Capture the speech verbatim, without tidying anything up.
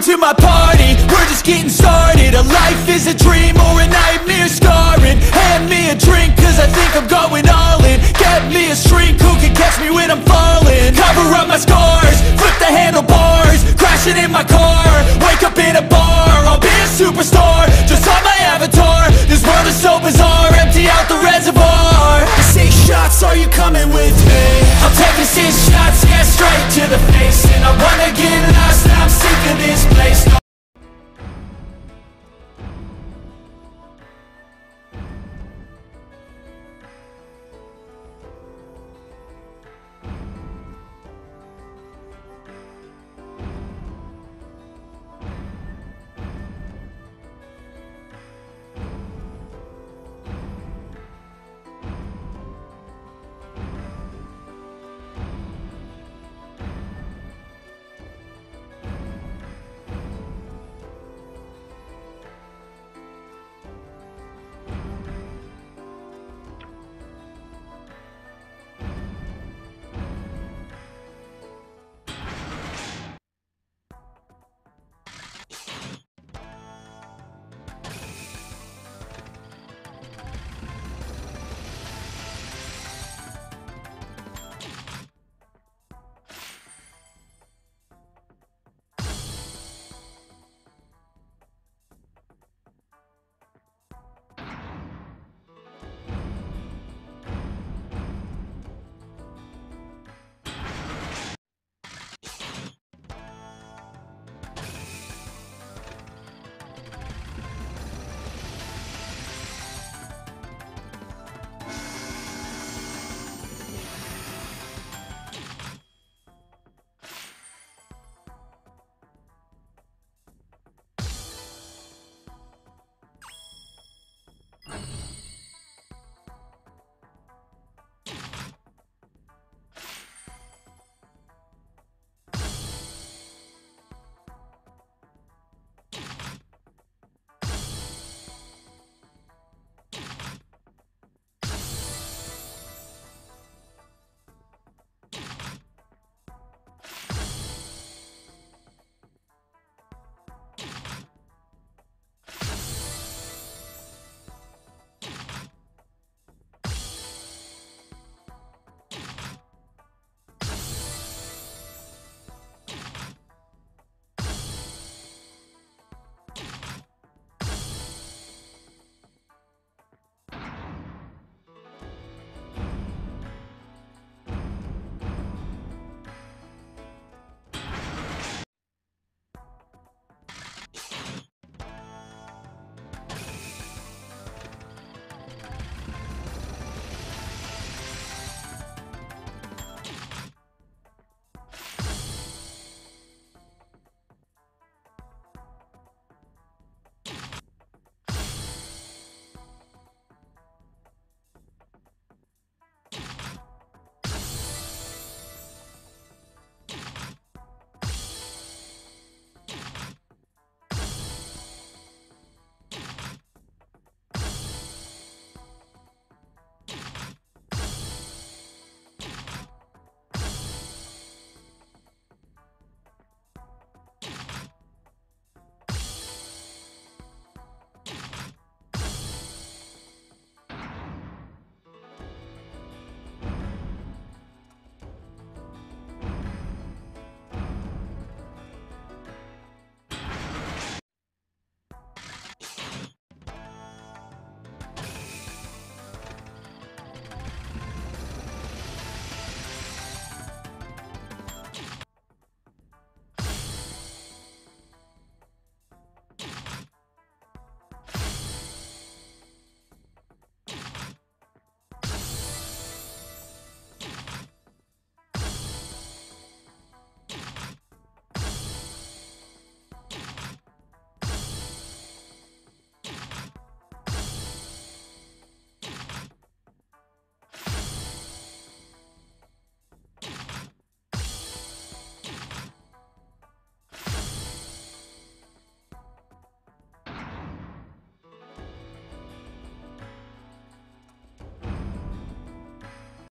to my party, we're just getting started. A life is a dream or a nightmare scarring. Hand me a drink cause I think I'm going all in. Get me a shrink who can catch me when I'm falling. Cover up my scars, flip the handlebars, crashing in my car, wake up in a bar. I'll be a superstar, just on my avatar. This world is so bizarre, empty out the reservoir. Six shots, are you coming with me? I'm taking six shots, yeah, straight to the face. And I wanna get